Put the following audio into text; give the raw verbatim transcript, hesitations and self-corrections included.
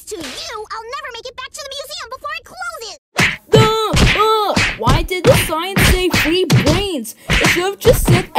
to you, I'll never make it back to the museum before I close it! Uh, uh, why did the sign say free brains? It should have just said